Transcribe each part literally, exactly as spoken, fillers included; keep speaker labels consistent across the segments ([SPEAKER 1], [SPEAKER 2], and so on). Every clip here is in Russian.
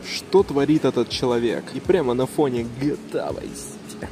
[SPEAKER 1] что творит этот человек. И прямо на фоне джи ти эй Vice City.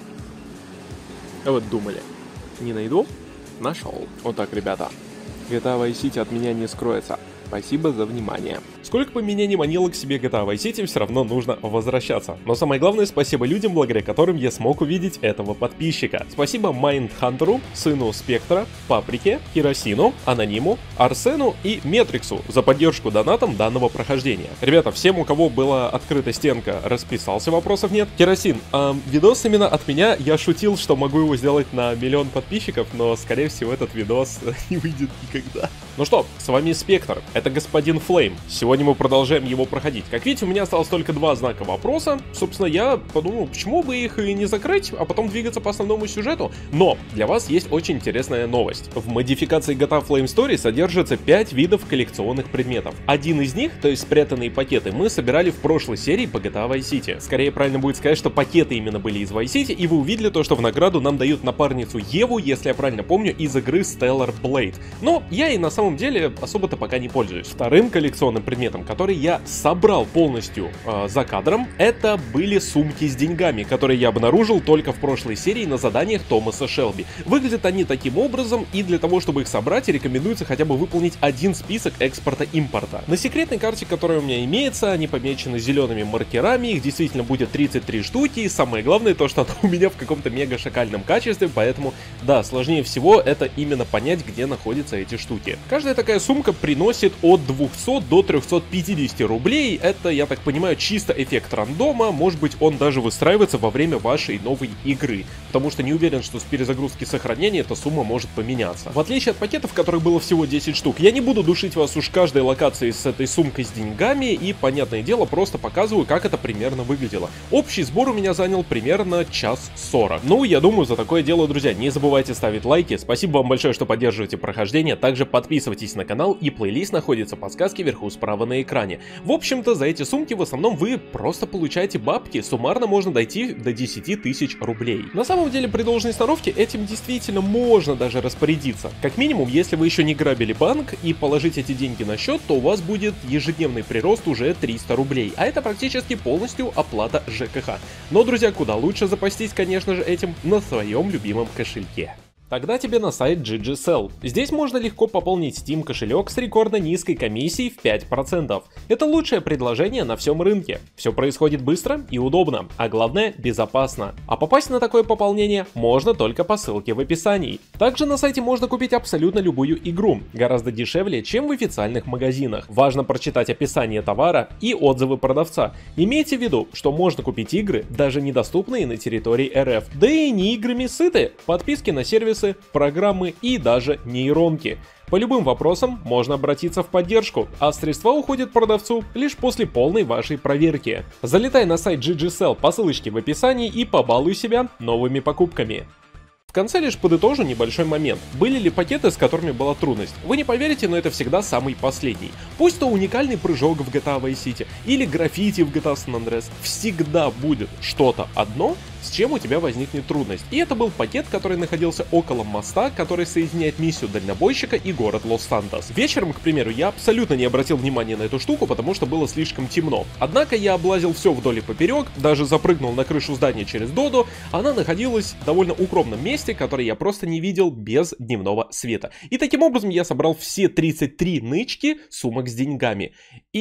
[SPEAKER 1] А вот думали, не найду? Нашел. Вот так, ребята. джи ти эй Vice City от меня не скроется. Спасибо за внимание. Сколько бы меня ни манило к себе джи ти эй Vice City, все равно нужно возвращаться. Но самое главное, спасибо людям, благодаря которым я смог увидеть этого подписчика. Спасибо Майндхантеру, сыну Спектра, Паприке, Хиросину, Анониму, Арсену и Метриксу за поддержку донатом данного прохождения. Ребята, всем, у кого была открыта стенка, расписался, вопросов нет. Хиросин, э, видос именно от меня, я шутил, что могу его сделать на миллион подписчиков, но скорее всего этот видос не выйдет никогда. Ну что, с вами Спектр, это господин Флейм. Сегодня мы продолжаем его проходить. Как видите, у меня осталось только два знака вопроса. Собственно, я подумал, почему бы их и не закрыть, а потом двигаться по основному сюжету. Но для вас есть очень интересная новость. В модификации джи ти эй Flame Story содержится пять видов коллекционных предметов. Один из них, то есть спрятанные пакеты, мы собирали в прошлой серии по джи ти эй Vice City. Скорее правильно будет сказать, что пакеты именно были из Vice City, и вы увидели то, что в награду нам дают напарницу Еву, если я правильно помню, из игры Stellar Blade. Но я и на самом деле особо-то пока не пользуюсь. Вторым коллекционным предметом, который я собрал полностью э, за кадром, это были сумки с деньгами, которые я обнаружил только в прошлой серии на заданиях Томаса Шелби. Выглядят они таким образом, и для того, чтобы их собрать, рекомендуется хотя бы выполнить один список экспорта-импорта. На секретной карте, которая у меня имеется, они помечены зелеными маркерами, их действительно будет тридцать три штуки, и самое главное то, что она у меня в каком-то мега шакальном качестве, поэтому, да, сложнее всего это именно понять, где находятся эти штуки. Каждая такая сумка приносит от двухсот до трёхсот пятидесяти рублей, это, я так понимаю, чисто эффект рандома, может быть он даже выстраивается во время вашей новой игры, потому что не уверен, что с перезагрузки сохранения эта сумма может поменяться. В отличие от пакетов, в которых было всего десять штук, я не буду душить вас уж каждой локации с этой сумкой с деньгами, и, понятное дело, просто показываю, как это примерно выглядело. Общий сбор у меня занял примерно час сорок. Ну, я думаю, за такое дело, друзья, не забывайте ставить лайки, спасибо вам большое, что поддерживаете прохождение, также подписывайтесь на канал, и плейлист находится в подсказке вверху справа на экране. В общем-то, за эти сумки в основном вы просто получаете бабки, суммарно можно дойти до десяти тысяч рублей. На самом деле, при должной сноровке этим действительно можно даже распорядиться. Как минимум, если вы еще не грабили банк и положить эти деньги на счет, то у вас будет ежедневный прирост уже триста рублей, а это практически полностью оплата ЖКХ. Но, друзья, куда лучше запастись, конечно же, этим на своем любимом кошельке. Тогда тебе на сайт джи джи Sell. Здесь можно легко пополнить Steam кошелек с рекордно низкой комиссией в пять процентов. Это лучшее предложение на всем рынке. Все происходит быстро и удобно, а главное безопасно. А попасть на такое пополнение можно только по ссылке в описании. Также на сайте можно купить абсолютно любую игру, гораздо дешевле, чем в официальных магазинах. Важно прочитать описание товара и отзывы продавца. Имейте в виду, что можно купить игры, даже недоступные на территории эр эф. Да и не играми сыты. Подписки на сервис, программы и даже нейронки. По любым вопросам можно обратиться в поддержку, а средства уходят продавцу лишь после полной вашей проверки. Залетай на сайт джи джи Sell по ссылочке в описании и побалуй себя новыми покупками. В конце лишь подытожу небольшой момент. Были ли пакеты, с которыми была трудность? Вы не поверите, но это всегда самый последний. Пусть то уникальный прыжок в джи ти эй Vice City или граффити в джи ти эй San Andreas, всегда будет что-то одно, с чем у тебя возникнет трудность. И это был пакет, который находился около моста, который соединяет миссию дальнобойщика и город Лос-Сантос. Вечером, к примеру, я абсолютно не обратил внимания на эту штуку, потому что было слишком темно. Однако я облазил все вдоль и поперек, даже запрыгнул на крышу здания через Додо, она находилась в довольно укромном месте, которое я просто не видел без дневного света. И таким образом я собрал все тридцать три нычки сумок с деньгами.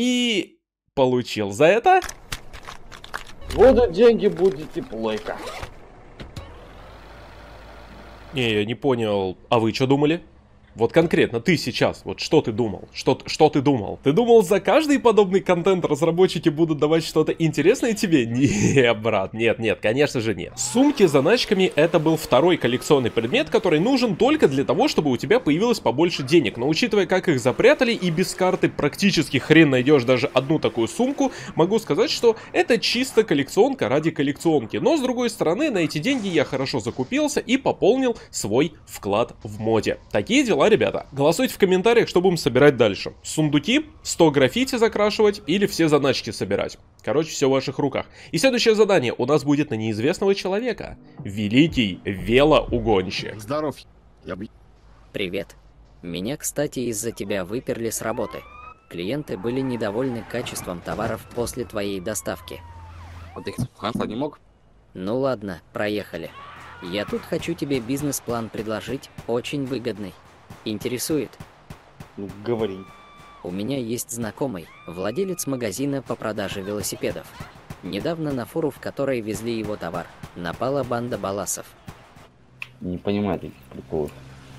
[SPEAKER 1] И получил за это...
[SPEAKER 2] Будут деньги, будет теплойка.
[SPEAKER 1] Не, я не понял. А вы что думали? Вот конкретно ты сейчас, вот что ты думал? Что, что ты думал? Ты думал, за каждый подобный контент разработчики будут давать что-то интересное тебе? Не, брат, нет, нет, конечно же нет. Сумки с заначками — это был второй коллекционный предмет, который нужен только для того, чтобы у тебя появилось побольше денег. Но учитывая, как их запрятали, и без карты практически хрен найдешь даже одну такую сумку, могу сказать, что это чисто коллекционка ради коллекционки. Но с другой стороны, на эти деньги я хорошо закупился и пополнил свой вклад в моде. Такие дела, ребята. Голосуйте в комментариях, что будем собирать дальше. Сундуки, сто граффити закрашивать или все заначки собирать. Короче, все в ваших руках. И следующее задание у нас будет на неизвестного человека. Великий велоугонщик.
[SPEAKER 3] Здоров. Я бы...
[SPEAKER 4] Привет. Меня, кстати, из-за тебя выперли с работы.
[SPEAKER 3] Клиенты были недовольны качеством товаров после твоей доставки.
[SPEAKER 2] Вот их хантла не мог?
[SPEAKER 3] Ну ладно, проехали. Я тут хочу тебе бизнес-план предложить, очень выгодный. Интересует?
[SPEAKER 2] Ну, говори.
[SPEAKER 3] У меня есть знакомый, владелец магазина по продаже велосипедов. Недавно на фуру, в которой везли его товар, напала банда баласов.
[SPEAKER 2] Не понимаю таких приколов.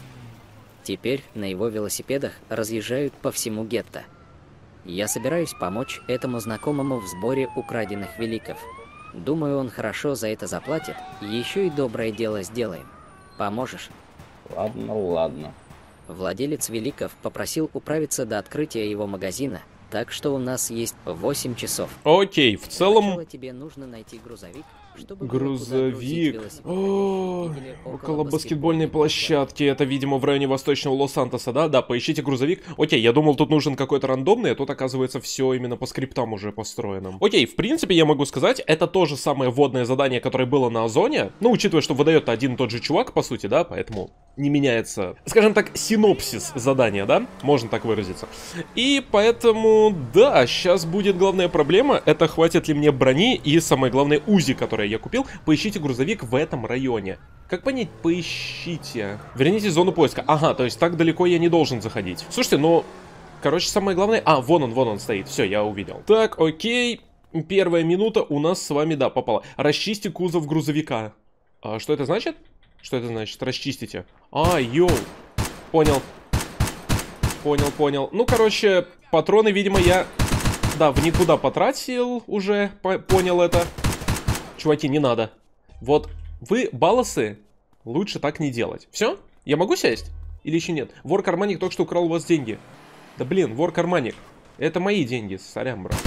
[SPEAKER 3] Теперь на его велосипедах разъезжают по всему гетто. Я собираюсь помочь этому знакомому в сборе украденных великов. Думаю, он хорошо за это заплатит, еще и доброе дело сделаем. Поможешь?
[SPEAKER 2] Ладно, ладно.
[SPEAKER 3] Владелец великов попросил управиться до открытия его магазина, так что у нас есть восемь часов.
[SPEAKER 1] Окей, в целом...
[SPEAKER 3] Сначала тебе нужно найти грузовик, чтобы
[SPEAKER 1] Грузовик. О, около баскетбольной площадки. Это, видимо, в районе восточного Лос-Сантоса, да? Да, поищите грузовик. Окей, я думал, тут нужен какой-то рандомный, а тут, оказывается, все именно по скриптам уже построено. Окей, в принципе, я могу сказать, это то же самое вводное задание, которое было на Озоне. Ну, учитывая, что выдает один и тот же чувак, по сути, да, поэтому не меняется, скажем так, синопсис задания, да? Можно так выразиться. И поэтому, да, сейчас будет главная проблема, это хватит ли мне брони и, самое главное, УЗИ, которое я купил. Поищите грузовик в этом районе. Как понять, поищите? Верните зону поиска. Ага, то есть так далеко я не должен заходить. Слушайте, ну, короче, самое главное... А, вон он, вон он стоит. Все, я увидел. Так, окей. Первая минута у нас с вами, да, попала. Расчисти кузов грузовика. А что это значит? Что это значит? Расчистите. А, йоу. Понял. Понял, понял. Ну, короче, патроны, видимо, я... Да, в никуда потратил уже. По- понял это. Чуваки, не надо. Вот, вы, балласы, лучше так не делать. Все? Я могу сесть? Или еще нет? Вор-карманник только что украл у вас деньги. Да блин, вор-карманник. Это мои деньги, сорян, брат.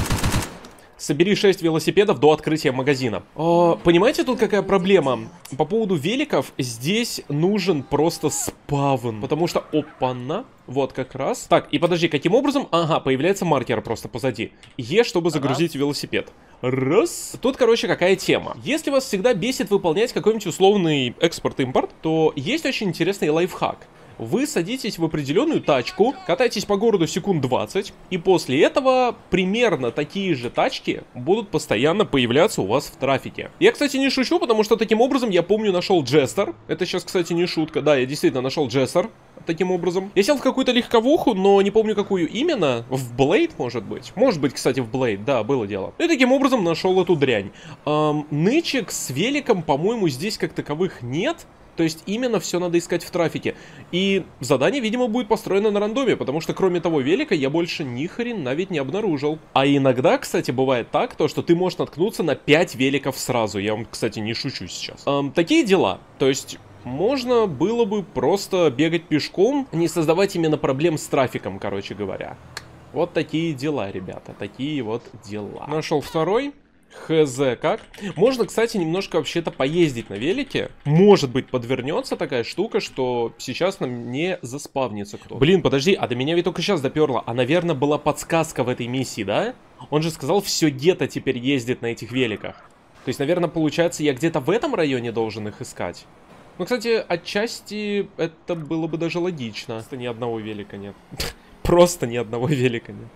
[SPEAKER 1] Собери шесть велосипедов до открытия магазина. О, понимаете, тут какая проблема? По поводу великов здесь нужен просто спавн. Потому что, опа-на, вот как раз. Так, и подожди, каким образом? Ага, появляется маркер просто позади. Е, чтобы загрузить велосипед. Раз. Тут, короче, какая тема. Если вас всегда бесит выполнять какой-нибудь условный экспорт-импорт, то есть очень интересный лайфхак. Вы садитесь в определенную тачку, катаетесь по городу секунд двадцать, и после этого примерно такие же тачки будут постоянно появляться у вас в трафике. Я, кстати, не шучу, потому что таким образом, я помню, нашел Джестер. Это сейчас, кстати, не шутка. Да, я действительно нашел Джестер. Таким образом. Я сел в какую-то легковуху, но не помню, какую именно. В Блейд, может быть? Может быть, кстати, в Блейд. Да, было дело. И таким образом нашел эту дрянь. Эм, нычек с великом, по-моему, здесь как таковых нет. То есть именно все надо искать в трафике. И задание, видимо, будет построено на рандоме, потому что кроме того велика я больше ни хрена ведь не обнаружил. А иногда, кстати, бывает так, то, что ты можешь наткнуться на пять великов сразу. Я вам, кстати, не шучу сейчас. Эм, такие дела. То есть... Можно было бы просто бегать пешком, не создавать именно проблем с трафиком, короче говоря. Вот такие дела, ребята, такие вот дела. Нашел второй. Хз как. Можно, кстати, немножко вообще-то поездить на велике. Может быть, подвернется такая штука, что сейчас нам не заспавнится кто-то. Блин, подожди, а до меня ведь только сейчас доперло. А, наверное, была подсказка в этой миссии, да? Он же сказал, все гетто теперь ездит на этих великах. То есть, наверное, получается, я где-то в этом районе должен их искать. Ну, кстати, отчасти это было бы даже логично. Просто ни одного велика нет. Просто ни одного велика нет.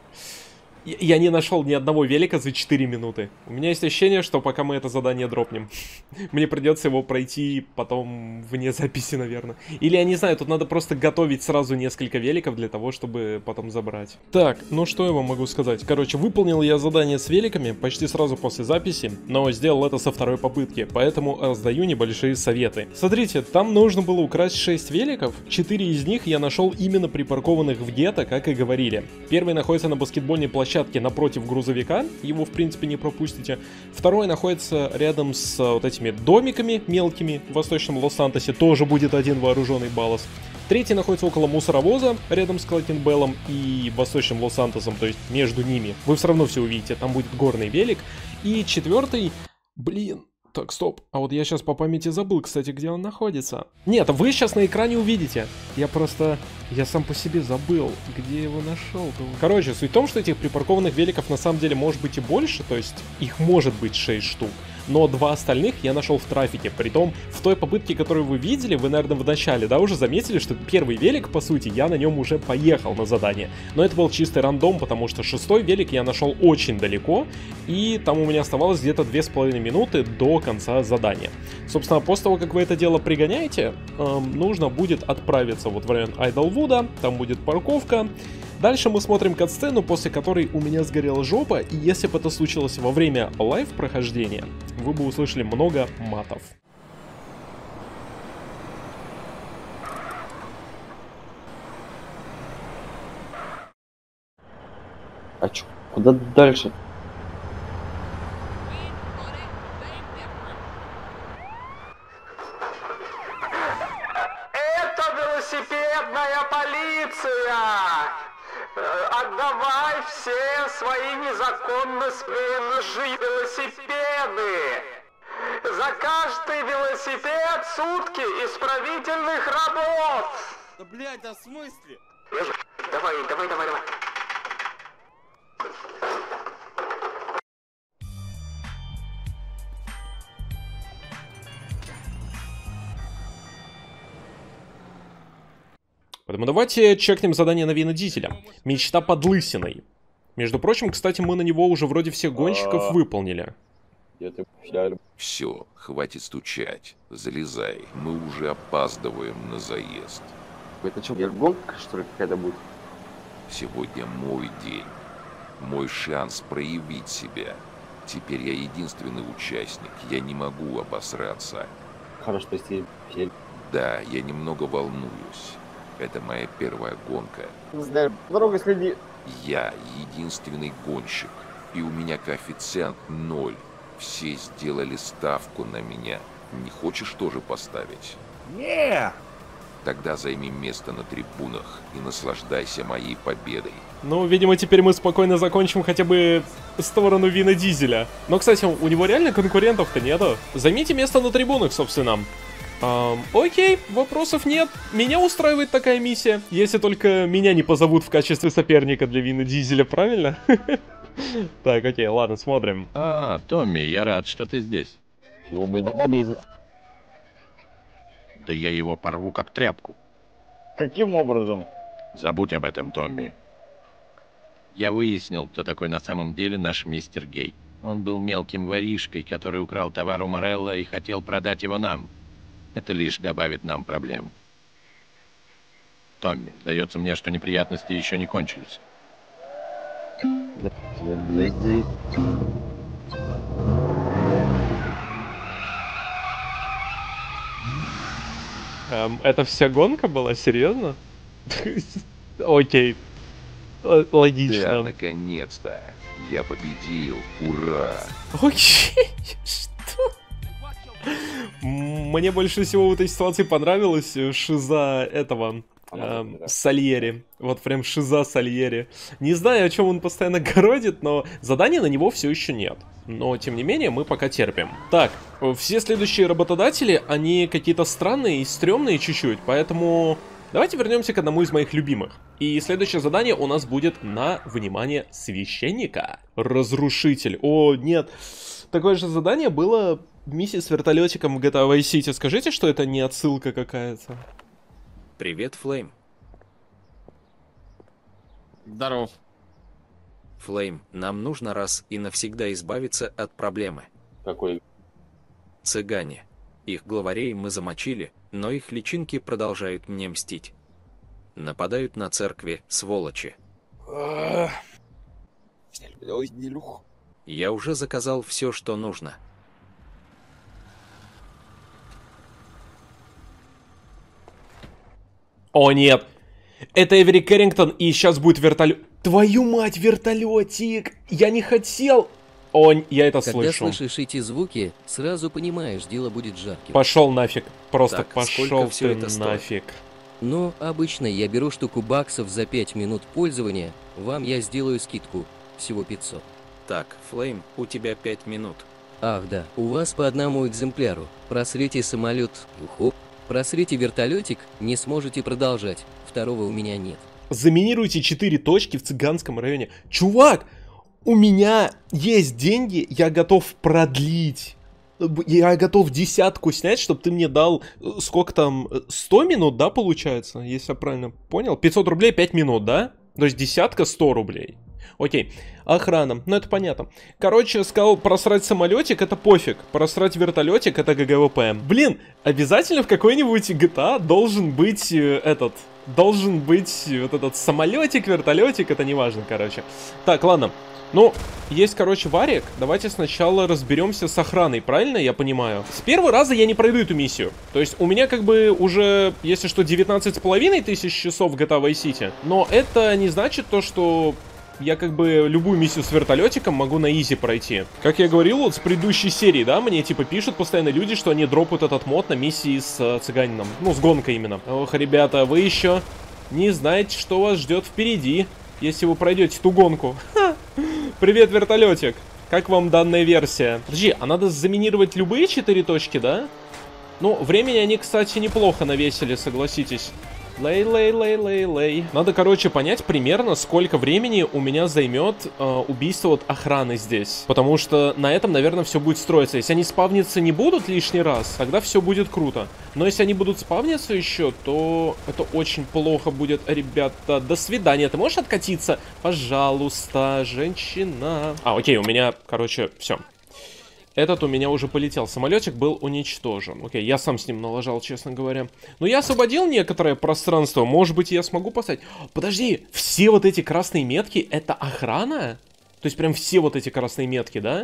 [SPEAKER 1] Я не нашел ни одного велика за четыре минуты. У меня есть ощущение, что пока мы это задание дропнем, мне придется его пройти потом вне записи, наверное. Или, я не знаю, тут надо просто готовить сразу несколько великов для того, чтобы потом забрать. Так, ну что я вам могу сказать? Короче, выполнил я задание с великами почти сразу после записи, но сделал это со второй попытки, поэтому раздаю небольшие советы. Смотрите, там нужно было украсть шесть великов, четыре из них я нашел именно припаркованных в гетто, как и говорили. Первый находится на баскетбольной площадке напротив грузовика, его в принципе не пропустите. Второй находится рядом с вот этими домиками мелкими в восточном Лос-Сантосе, тоже будет один вооруженный баллас. Третий находится около мусоровоза, рядом с Клокенбеллом и восточным Лос-Сантосом, то есть между ними. Вы все равно все увидите, там будет горный велик. И четвертый, блин, так, стоп, а вот я сейчас по памяти забыл, кстати, где он находится. Нет, вы сейчас на экране увидите. Я просто, я сам по себе забыл, где его нашел-то. Короче, суть в том, что этих припаркованных великов на самом деле может быть и больше, то есть их может быть шесть штук. но два остальных я нашел в трафике. Притом, в той попытке, которую вы видели, вы, наверное, в начале, да, уже заметили, что первый велик, по сути, я на нем уже поехал на задание. Но это был чистый рандом, потому что шестой велик я нашел очень далеко, и там у меня оставалось где-то две с половиной минуты до конца задания. Собственно, после того, как вы это дело пригоняете, эм, нужно будет отправиться вот в район Айдлвуда, там будет парковка. Дальше мы смотрим катсцену, после которой у меня сгорела жопа, и если бы это случилось во время лайв-прохождения, вы бы услышали много матов.
[SPEAKER 2] А чё, куда дальше?
[SPEAKER 4] Это велосипедная полиция! Отдавай все свои незаконно спрятанные велосипеды! За каждый велосипед сутки исправительных работ!
[SPEAKER 5] Да блять, да в смысле?
[SPEAKER 4] Давай, давай, давай, давай.
[SPEAKER 1] Поэтому давайте чекнем задание на Вина Дизеля. Мечта под лысиной. Между прочим, кстати, мы на него уже вроде всех гонщиков выполнили.
[SPEAKER 6] Все, хватит стучать. Залезай. Мы уже опаздываем на заезд.
[SPEAKER 2] Это что, гонка, что ли, какая-то будет?
[SPEAKER 6] Сегодня мой день. Мой шанс проявить себя. Теперь я единственный участник. Я не могу обосраться.
[SPEAKER 2] Хорошо, то есть я...
[SPEAKER 6] Да, я немного волнуюсь. Это моя первая гонка.
[SPEAKER 2] Знаю, дорога следи.
[SPEAKER 6] Я единственный гонщик. И у меня коэффициент ноль. Все сделали ставку на меня. Не хочешь тоже поставить?
[SPEAKER 5] Не!
[SPEAKER 6] Тогда займи место на трибунах и наслаждайся моей победой.
[SPEAKER 1] Ну, видимо, теперь мы спокойно закончим хотя бы сторону Вина Дизеля. Но, кстати, у него реально конкурентов-то нету. Займите место на трибунах, собственно. Эм, окей, вопросов нет. Меня устраивает такая миссия. Если только меня не позовут в качестве соперника для Вина Дизеля, правильно? Так, окей, ладно, смотрим.
[SPEAKER 7] А, Томми, я рад, что ты здесь. Да я его порву как тряпку.
[SPEAKER 2] Каким образом?
[SPEAKER 7] Забудь об этом, Томми. Я выяснил, кто такой на самом деле наш мистер Гей. Он был мелким воришкой, который украл товар у Морелла и хотел продать его нам. Это лишь добавит нам проблем. Томми, сдается мне, что неприятности еще не кончились.
[SPEAKER 1] Эм, это вся гонка была? Серьезно? Окей. Л-
[SPEAKER 6] Да,
[SPEAKER 1] Логично.
[SPEAKER 6] наконец-то. Я победил. Ура!
[SPEAKER 1] Окей, что? М, Мне больше всего в этой ситуации понравилась э, шиза этого эм, Сальери. Вот прям шиза Сальери. Не знаю, о чем он постоянно городит, но задания на него все еще нет. Но, тем не менее, мы пока терпим. Так, э, все следующие работодатели, они какие-то странные и стрёмные чуть-чуть, поэтому давайте вернемся к одному из моих любимых. И следующее задание у нас будет на, внимание, священника. Разрушитель. О, нет. Такое же задание было в миссии с вертолетиком в джи ти эй Vice City. Скажите, что это не отсылка какая-то?
[SPEAKER 3] Привет, Флейм.
[SPEAKER 5] Здоров.
[SPEAKER 3] Флейм, нам нужно раз и навсегда избавиться от проблемы.
[SPEAKER 2] Какой?
[SPEAKER 3] Цыгане. Их главарей мы замочили, но их личинки продолжают мне мстить. Нападают на церкви, сволочи. Я уже заказал все, что нужно.
[SPEAKER 1] О, нет. Это Эвери Кэррингтон, и сейчас будет вертолет. Твою мать, вертолетик! Я не хотел. О, я это
[SPEAKER 8] Когда
[SPEAKER 1] слышу.
[SPEAKER 8] слышишь эти звуки, сразу понимаешь, дело будет жарким.
[SPEAKER 1] Пошел нафиг. Просто
[SPEAKER 3] Так,
[SPEAKER 1] пошел
[SPEAKER 3] сколько всё
[SPEAKER 1] ты
[SPEAKER 3] это стоит?
[SPEAKER 1] нафиг.
[SPEAKER 8] Но обычно я беру штуку баксов за пять минут пользования, вам я сделаю скидку, всего пятьсот.
[SPEAKER 3] Так, Флейм, у тебя пять минут.
[SPEAKER 8] Ах да, у вас по одному экземпляру. Просрите самолет, уху. Просрите вертолетик, не сможете продолжать. Второго у меня нет.
[SPEAKER 1] Заминируйте четыре точки в цыганском районе. Чувак, у меня есть деньги, я готов продлить Я готов десятку снять, чтобы ты мне дал, сколько там, сто минут, да, получается? Если я правильно понял. пятьсот рублей, пять минут, да? То есть десятка, сто рублей. Окей, охрана, ну это понятно. Короче, сказал, просрать самолетик, это пофиг. Просрать вертолетик, это ГГВП. Блин, обязательно в какой-нибудь джи ти эй должен быть э, этот... Должен быть вот этот самолетик, вертолетик, это не важно, короче. Так, ладно. Ну, есть, короче, варик. Давайте сначала разберемся с охраной, правильно я понимаю? С первого раза я не пройду эту миссию. То есть у меня как бы уже, если что, девятнадцать с половиной тысяч часов в джи ти эй Vice City. Но это не значит то, что я как бы любую миссию с вертолетиком могу на изи пройти. Как я говорил, вот с предыдущей серии, да, мне типа пишут постоянно люди, что они дропают этот мод на миссии с э, цыганином. Ну, с гонкой именно. Ох, ребята, вы еще не знаете, что вас ждет впереди, если вы пройдете ту гонку. Ха! Привет, вертолетик. Как вам данная версия? Подожди, а надо заминировать любые четыре точки, да? Ну, времени они, кстати, неплохо навесили, согласитесь. Лей-лей-лей-лей-лей. Надо, короче, понять примерно, сколько времени у меня займет э, убийство от охраны здесь. Потому что на этом, наверное, все будет строиться. Если они спавниться не будут лишний раз, тогда все будет круто. Но если они будут спавниться еще, то это очень плохо будет, ребята. До свидания. Ты можешь откатиться? Пожалуйста, женщина. А, окей, у меня, короче, все. Этот у меня уже полетел. Самолетик был уничтожен. Окей, я сам с ним налажал, честно говоря. Но я освободил некоторое пространство. Может быть, я смогу поставить... Подожди, все вот эти красные метки — это охрана? То есть прям все вот эти красные метки, да?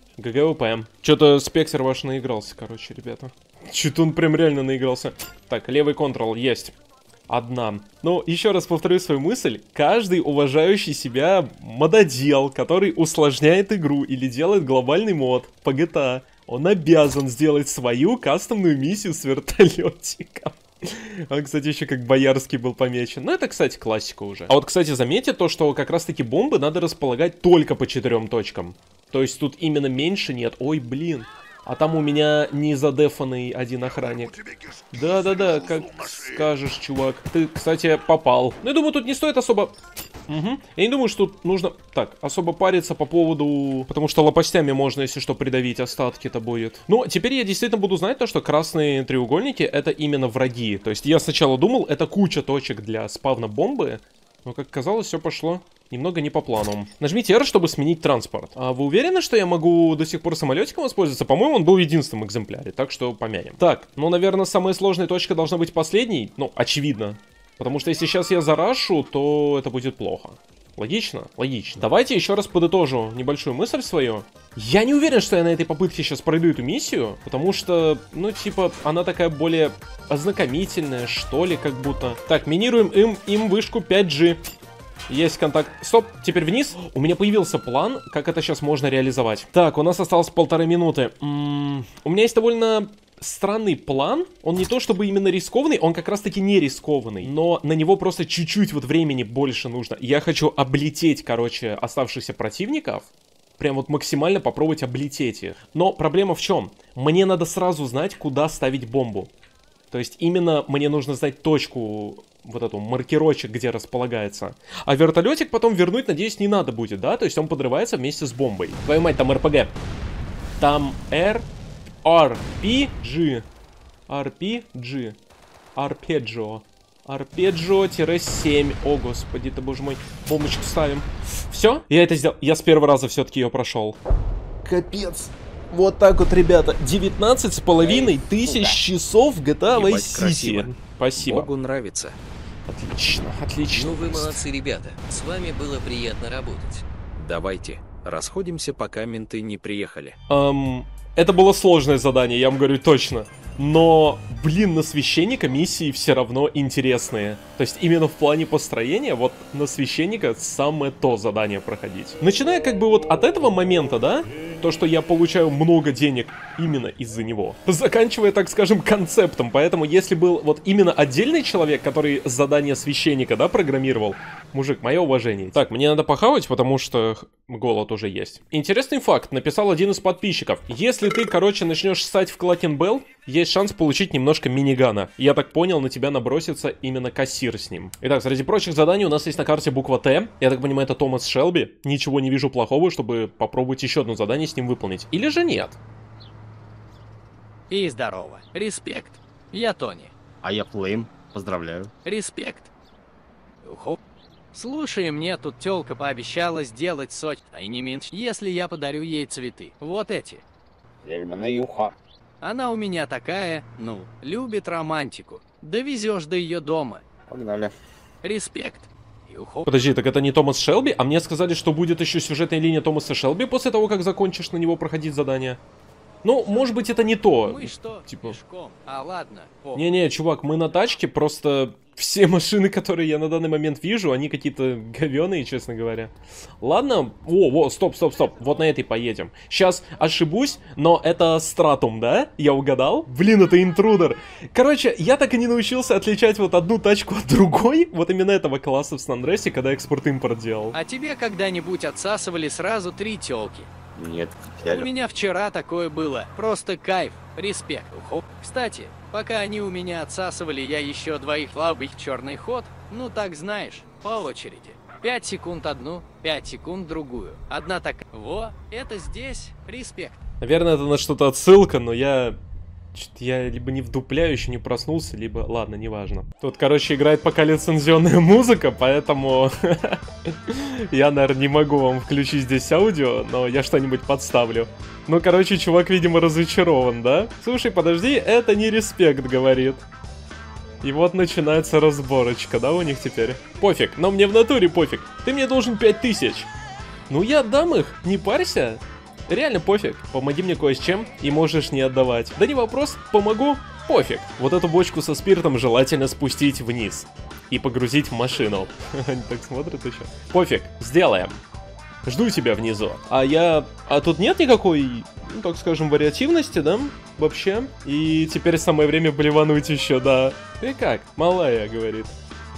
[SPEAKER 1] ГГВП. Что-то спектр ваш наигрался, короче, ребята. Что-то он прям реально наигрался. Так, левый контрол есть. Одна. Но еще раз повторю свою мысль. Каждый уважающий себя мододел, который усложняет игру или делает глобальный мод по джи ти эй, он обязан сделать свою кастомную миссию с вертолетиком. Он, кстати, еще как боярский был помечен. Ну, это, кстати, классика уже. А вот, кстати, заметьте то, что как раз-таки бомбы надо располагать только по четырем точкам. То есть тут именно меньше нет. Ой, блин. А там у меня не задефанный один охранник. Да-да-да, как скажешь, чувак. Ты, кстати, попал. Ну, я думаю, тут не стоит особо... Угу. Я не думаю, что тут нужно... Так, особо париться по поводу... Потому что лопастями можно, если что, придавить, остатки-то будет. Ну, теперь я действительно буду знать то, что красные треугольники — это именно враги. То есть я сначала думал, это куча точек для спавна бомбы. Но, как казалось, все пошло немного не по плану. Нажмите R, чтобы сменить транспорт. А вы уверены, что я могу до сих пор самолетиком воспользоваться? По-моему, он был в единственном экземпляре, так что помянем. Так, ну, наверное, самая сложная точка должна быть последней. Ну, очевидно. Потому что если сейчас я зарашу, то это будет плохо. Логично? Логично. Давайте еще раз подытожу небольшую мысль свою. Я не уверен, что я на этой попытке сейчас пройду эту миссию, потому что, ну, типа, она такая более ознакомительная, что ли, как будто. Так, минируем им, им вышку пять джи. Есть контакт. Стоп, теперь вниз. У меня появился план, как это сейчас можно реализовать. Так, у нас осталось полторы минуты. М-м, у меня есть довольно странный план. Он не то чтобы именно рискованный, он как раз таки не рискованный. Но на него просто чуть-чуть вот времени больше нужно. Я хочу облететь, короче, оставшихся противников. Прям вот максимально попробовать облететь их. Но проблема в чем? Мне надо сразу знать, куда ставить бомбу. То есть именно мне нужно знать точку... Вот эту маркерочек, где располагается. А вертолетик потом вернуть, надеюсь, не надо будет, да? То есть он подрывается вместе с бомбой. Твою мать, там эр пи джи. Там R, ар пи джи. ар пи джи. Арпеджио. Арпеджио-семь. О, господи, ты, боже мой. Бомбочку ставим. Все? Я это сделал. Я с первого раза все-таки ее прошел. Капец. Вот так вот, ребята. девятнадцать с половиной тысяч часов в джи ти эй Vice City. Спасибо.
[SPEAKER 3] Богу нравится.
[SPEAKER 1] Отлично, отлично.
[SPEAKER 8] Ну вы молодцы, ребята. С вами было приятно работать.
[SPEAKER 5] Давайте, расходимся, пока менты не приехали.
[SPEAKER 1] Эм, это было сложное задание, я вам говорю точно. Но, блин, на священника миссии все равно интересные. То есть именно в плане построения, вот на священника самое то задание проходить. Начиная как бы вот от этого момента, да? То, что я получаю много денег именно из-за него. Заканчивая, так скажем, концептом. Поэтому, если был вот именно отдельный человек, который задание священника, да, программировал, мужик, мое уважение. Так, мне надо похавать, потому что голод уже есть. Интересный факт, написал один из подписчиков. Если ты, короче, начнешь ссать в Клакенбелл, есть шанс получить немножко минигана. Я так понял, на тебя набросится именно кассир с ним. Итак, среди прочих заданий у нас есть на карте буква Т. Я так понимаю, это Томас Шелби. Ничего не вижу плохого, чтобы попробовать еще одно задание с ним выполнить. Или же нет?
[SPEAKER 9] И здорово. Респект. Я Тони.
[SPEAKER 2] А я Флейм. Поздравляю.
[SPEAKER 9] Респект. Уху. Слушай, мне тут тёлка пообещала сделать сотню, а и не меньше, если я подарю ей цветы. Вот эти.
[SPEAKER 2] Лельмана юха.
[SPEAKER 9] Она у меня такая, ну, любит романтику. Довезешь до ее дома.
[SPEAKER 2] Погнали.
[SPEAKER 9] Респект. Юху.
[SPEAKER 1] Подожди, так это не Томас Шелби? А мне сказали, что будет еще сюжетная линия Томаса Шелби после того, как закончишь на него проходить задание. Ну, может быть, это не то.
[SPEAKER 9] Мы что,
[SPEAKER 1] типа...
[SPEAKER 9] пешком? А ладно. О.
[SPEAKER 1] Не-не, чувак, мы на тачке, просто все машины, которые я на данный момент вижу, они какие-то говёные, честно говоря. Ладно, о, о, стоп, стоп, стоп, вот на этой поедем. Сейчас ошибусь, но это Стратум, да? Я угадал? Блин, это интрудер. Короче, я так и не научился отличать вот одну тачку от другой, вот именно этого класса в Сан-Андреасе, когда экспорт-импорт делал.
[SPEAKER 9] А тебе когда-нибудь отсасывали сразу три тёлки?
[SPEAKER 2] Нет.
[SPEAKER 9] У меня вчера такое было. Просто кайф. Респект. Уху. Кстати, пока они у меня отсасывали, я еще двоих слабых черный ход. Ну так знаешь, по очереди. Пять секунд одну, пять секунд другую. Одна так. Во, это здесь. Респект.
[SPEAKER 1] Наверное, это на что-то отсылка, но я... Что-то я либо не вдупляю, еще не проснулся, либо... Ладно, неважно. Тут, короче, играет пока лицензионная музыка, поэтому... Я, наверное, не могу вам включить здесь аудио, но я что-нибудь подставлю. Ну, короче, чувак, видимо, разочарован, да? Слушай, подожди, это не респект, говорит. И вот начинается разборочка, да, у них теперь? Пофиг, но мне в натуре пофиг. Ты мне должен пять тысяч. Ну, я отдам их, не парься. Реально пофиг, помоги мне кое с чем, и можешь не отдавать. Да не вопрос, помогу, пофиг. Вот эту бочку со спиртом желательно спустить вниз и погрузить в машину. Они так смотрят еще. Пофиг, сделаем. Жду тебя внизу. А я... А тут нет никакой, ну, так скажем, вариативности, да? Вообще. И теперь самое время блевануть еще, да. Ты как, малая, говорит.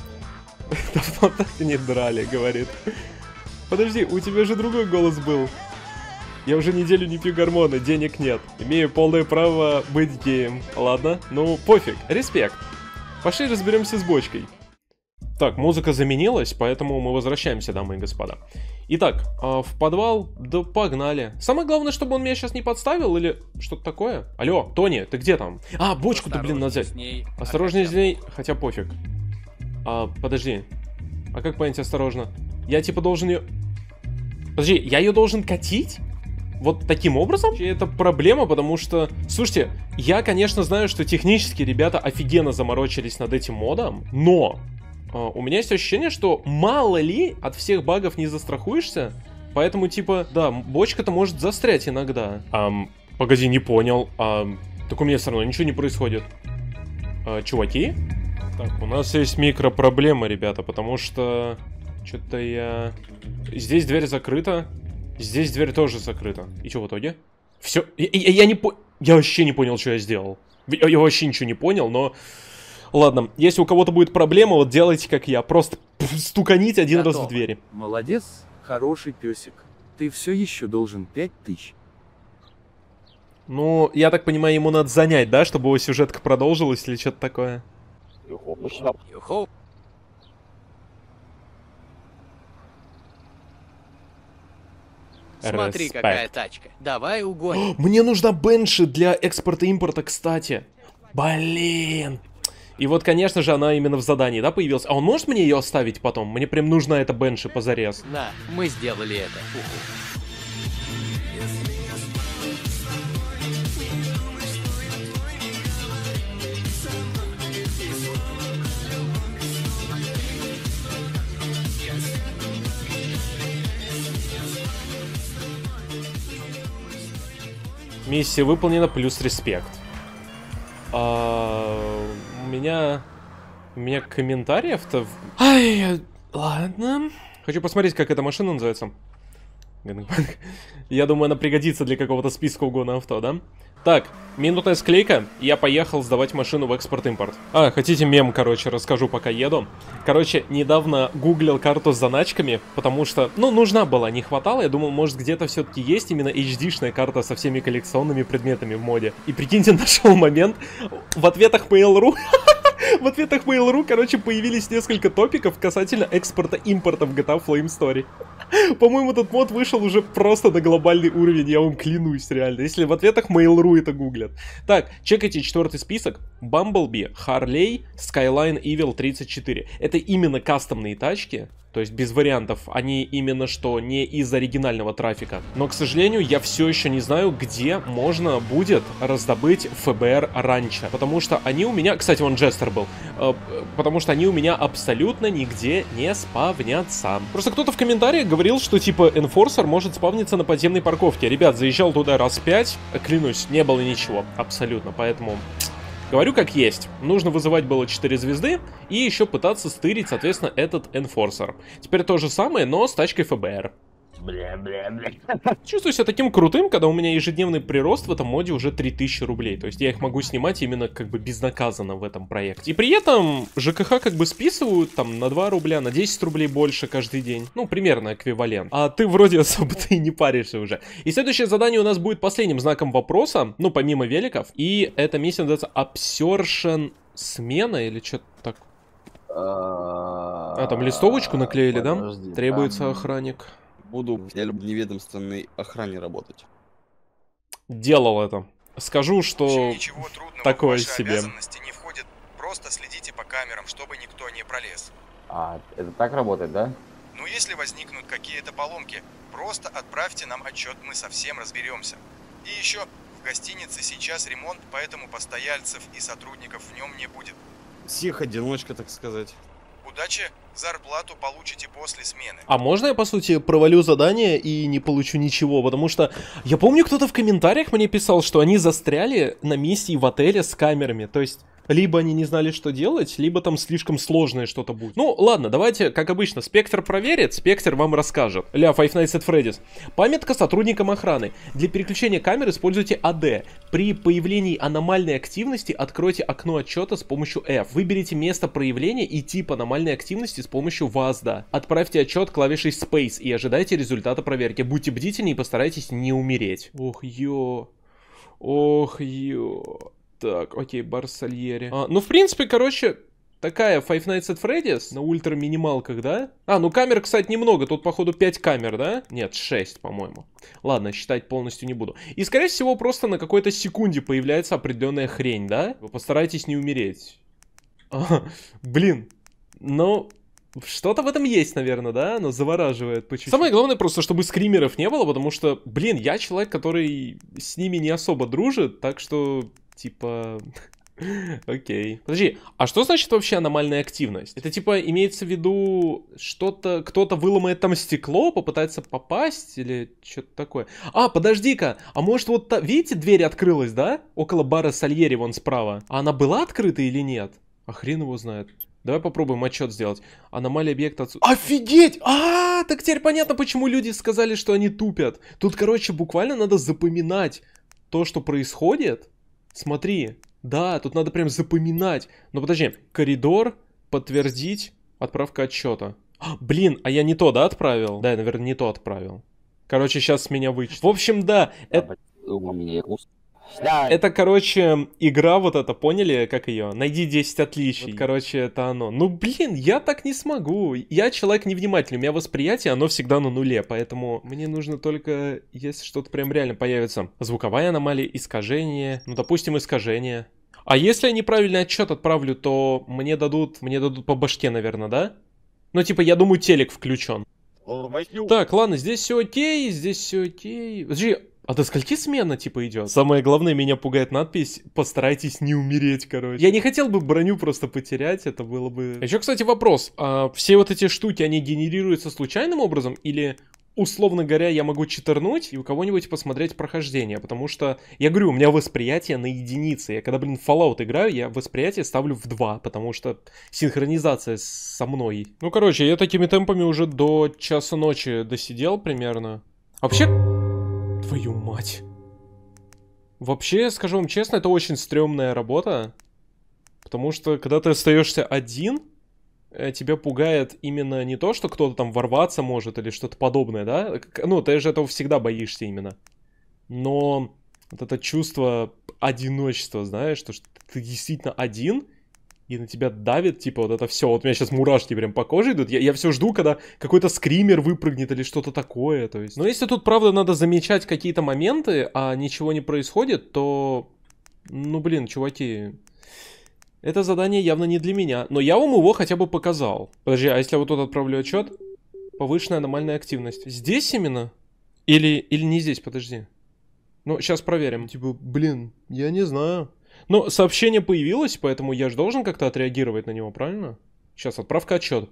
[SPEAKER 1] Давно так не драли, говорит. Подожди, у тебя же другой голос был. Я уже неделю не пью гормоны, денег нет. Имею полное право быть геем. Ладно, ну пофиг, респект. Пошли разберемся с бочкой. Так, музыка заменилась, поэтому мы возвращаемся, дамы и господа. Итак, э, в подвал, да погнали. Самое главное, чтобы он меня сейчас не подставил или что-то такое. Алло, Тони, ты где там? А, бочку-то, блин, надо взять. Осторожнее с ней, хотя пофиг. А, подожди. А как понять осторожно? Я типа должен ее... Подожди, я ее должен катить? Вот таким образом? Это проблема, потому что... Слушайте, я, конечно, знаю, что технически ребята офигенно заморочились над этим модом, но э, у меня есть ощущение, что мало ли от всех багов не застрахуешься, поэтому, типа, да, бочка-то может застрять иногда. Ам, погоди, не понял. Ам, так у меня все равно ничего не происходит. А, чуваки? Так, у нас есть микропроблема, ребята, потому что... Что-то я... Здесь дверь закрыта. Здесь дверь тоже закрыта. И что в итоге? Все. Я, я, я не по... Я вообще не понял, что я сделал. Я, я вообще ничего не понял, но... Ладно, если у кого-то будет проблема, вот делайте как я. Просто стуканите один Готово. раз в двери.
[SPEAKER 10] Молодец, хороший песик. Ты все еще должен пять тысяч.
[SPEAKER 1] Ну, я так понимаю, ему надо занять, да? Чтобы его сюжетка продолжилась или что-то такое.
[SPEAKER 9] Юху. Смотри, Респект. Какая тачка. Давай угоним.
[SPEAKER 1] Мне нужна бенши для экспорта-импорта, кстати. Блин. И вот, конечно же, она именно в задании, да, появилась. А он может мне ее оставить потом? Мне прям нужна эта бенши позарез.
[SPEAKER 9] Да, мы сделали это. Уху.
[SPEAKER 1] Миссия выполнена, плюс респект. А, у меня... У меня комментариев-то... Ай, ладно. Хочу посмотреть, как эта машина называется. Я думаю, она пригодится для какого-то списка угона авто, да? Так, минутная склейка. Я поехал сдавать машину в экспорт-импорт. А, хотите мем, короче, расскажу, пока еду. Короче, недавно гуглил карту с заначками, потому что, ну, нужна была, не хватало. Я думал, может, где-то все-таки есть именно эйч ди-шная карта со всеми коллекционными предметами в моде. И прикиньте, нашел момент в ответах Mail.ru. В ответах Mail.ru, короче, появились несколько топиков касательно экспорта-импорта в джи ти эй Flame Story. По-моему, этот мод вышел уже просто на глобальный уровень, я вам клянусь, реально. Если в ответах Mail.ru это гуглят. Так, чекайте четвертый список. Bumblebee, Harley, Skyline Evil тридцать четыре. Это именно кастомные тачки. То есть без вариантов, они именно что не из оригинального трафика. Но, к сожалению, я все еще не знаю, где можно будет раздобыть эф бэ эр раньше. Потому что они у меня... Кстати, вон Джестер был. Э, потому что они у меня абсолютно нигде не спавнятся. Просто кто-то в комментариях говорил, что типа Enforcer может спавниться на подземной парковке. Ребят, заезжал туда раз пять. Клянусь, не было ничего. Абсолютно. Поэтому... Говорю как есть. Нужно вызывать было четыре звезды и еще пытаться стырить, соответственно, этот Enforcer. Теперь то же самое, но с тачкой эф бэ эр. Бля-бля-бля. Чувствую себя таким крутым, когда у меня ежедневный прирост в этом моде уже три тысячи рублей. То есть я их могу снимать именно как бы безнаказанно в этом проекте. И при этом ЖКХ как бы списывают там на два рубля, на десять рублей больше каждый день. Ну, примерно эквивалент. А ты вроде особо-то и не паришься уже. И следующее задание у нас будет последним знаком вопроса, ну, помимо великов. И эта миссия называется Absorption смена или что-то так. А, там листовочку наклеили, да? Требуется охранник.
[SPEAKER 11] Буду в неведомственной охране работать.
[SPEAKER 1] Делал это. Скажу, что такое себе.
[SPEAKER 12] Обязанности не входит. Просто следите по камерам, чтобы никто не пролез.
[SPEAKER 2] А, это так работает, да?
[SPEAKER 12] Ну, если возникнут какие-то поломки, просто отправьте нам отчет, мы совсем разберемся. И еще, в гостинице сейчас ремонт, поэтому постояльцев и сотрудников в нем не будет.
[SPEAKER 11] Псих-одиночка, так сказать.
[SPEAKER 12] Удачи, зарплату получите после смены.
[SPEAKER 1] А можно я, по сути, провалю задание и не получу ничего? Потому что я помню, кто-то в комментариях мне писал, что они застряли на миссии в отеле с камерами. То есть... Либо они не знали, что делать, либо там слишком сложное что-то будет. Ну, ладно, давайте, как обычно, Спектр проверит, Спектр вам расскажет. Ля, Five Nights at Freddy's. Памятка сотрудникам охраны. Для переключения камер используйте эй ди. При появлении аномальной активности откройте окно отчета с помощью F. Выберите место проявления и тип аномальной активности с помощью вазда. Отправьте отчет клавишей Space и ожидайте результата проверки. Будьте бдительны и постарайтесь не умереть. Ох, ё. Ох, ё. Так, окей, бар Сальери. А, ну, в принципе, короче, такая Five Nights at Freddy's на ультра-минималках, да? А, ну камер, кстати, немного. Тут, походу, пять камер, да? Нет, шесть, по-моему. Ладно, считать полностью не буду. И, скорее всего, просто на какой-то секунде появляется определенная хрень, да? Вы постарайтесь не умереть. А, блин, ну... Что-то в этом есть, наверное, да? Оно завораживает по чуть-чуть. Самое главное просто, чтобы скримеров не было, потому что, блин, я человек, который с ними не особо дружит, так что, типа... Окей. Подожди, а что значит вообще аномальная активность? Это типа имеется в виду что-то, кто-то выломает там стекло, попытается попасть или что-то такое? А, подожди-ка, а может вот, та... видите, дверь открылась, да? Около бара Сальери вон справа. А она была открыта или нет? А хрен его знает. Давай попробуем отчет сделать. Аномалия объекта отсу... Офигеть! А, так теперь понятно, почему люди сказали, что они тупят. Тут, короче, буквально надо запоминать то, что происходит. Смотри. Да, тут надо прям запоминать. Но подожди. Коридор, подтвердить, отправка отчета. Блин, а я не то, да, отправил? Да, я, наверное, не то отправил. Короче, сейчас меня вычтут. В общем, да. Это... Это, короче, игра вот эта, поняли, как ее? Найди десять отличий. Вот, короче, это оно. Ну, блин, я так не смогу. Я человек невнимательный, у меня восприятие, оно всегда на нуле, поэтому мне нужно только, если что-то прям реально появится. Звуковая аномалия, искажение, ну, допустим, искажение. А если я неправильный отчет отправлю, то мне дадут, мне дадут по башке, наверное, да? Ну, типа, я думаю, телек включен. Так, ладно, здесь все окей, здесь все окей. Подожди. А до скольки смена, типа, идет? Самое главное, меня пугает надпись «Постарайтесь не умереть», короче. Я не хотел бы броню просто потерять, это было бы... Еще, кстати, вопрос. А все вот эти штуки, они генерируются случайным образом? Или, условно говоря, я могу читернуть и у кого-нибудь посмотреть прохождение? Потому что, я говорю, у меня восприятие на единице. Я когда, блин, в Fallout играю, я восприятие ставлю в два, потому что синхронизация со мной. Ну, короче, я такими темпами уже до часа ночи досидел примерно. Вообще... Твою мать. Вообще, скажу вам честно, это очень стрёмная работа. Потому что, когда ты остаешься один, тебя пугает именно не то, что кто-то там ворваться может или что-то подобное, да? Ну, ты же этого всегда боишься именно. Но вот это чувство одиночества, знаешь, что ты действительно один, и на тебя давит, типа, вот это все. Вот у меня сейчас мурашки прям по коже идут. Я, я все жду, когда какой-то скример выпрыгнет или что-то такое, то есть. Но если тут, правда, надо замечать какие-то моменты, а ничего не происходит, то... Ну, блин, чуваки... Это задание явно не для меня. Но я вам его хотя бы показал. Подожди, а если я вот тут отправлю отчет? Повышенная аномальная активность. Здесь именно? Или, или не здесь, подожди. Ну, сейчас проверим. Типа, блин, я не знаю. Но сообщение появилось, поэтому я же должен как-то отреагировать на него, правильно? Сейчас, отправка отчет.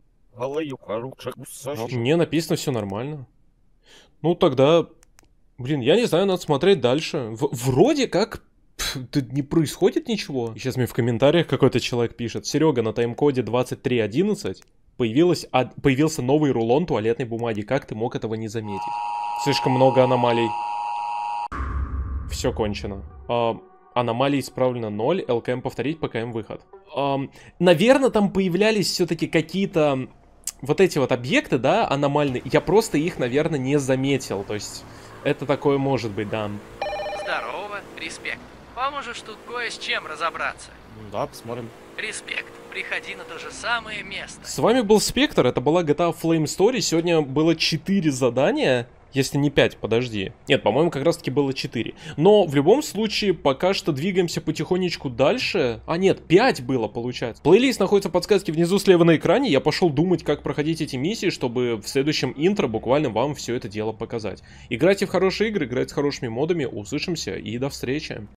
[SPEAKER 1] Мне написано все нормально. Ну, тогда... Блин, я не знаю, надо смотреть дальше. В вроде как... Тут не происходит ничего. И сейчас мне в комментариях какой-то человек пишет. Серега, на тайм-коде двадцать три одиннадцать появилось, а, появился новый рулон туалетной бумаги. Как ты мог этого не заметить? Слишком много аномалий. Все кончено. А, аномалий исправлено ноль. ЛКМ повторить, ПКМ выход. А, наверное, там появлялись все-таки какие-то вот эти вот объекты, да, аномальные. Я просто их, наверное, не заметил. То есть это такое может быть, да.
[SPEAKER 9] Здорово, респект. Поможешь тут кое с чем разобраться.
[SPEAKER 11] Да, посмотрим.
[SPEAKER 9] Респект. Приходи на то же самое место.
[SPEAKER 1] С вами был Спектр, это была джи ти эй Flame Story. Сегодня было четыре задания. Если не пять, подожди. Нет, по-моему, как раз-таки было четыре. Но в любом случае, пока что двигаемся потихонечку дальше. А нет, пять было, получается. Плейлист находится в подсказке внизу слева на экране. Я пошел думать, как проходить эти миссии, чтобы в следующем интро буквально вам все это дело показать. Играйте в хорошие игры, играйте с хорошими модами. Услышимся и до встречи.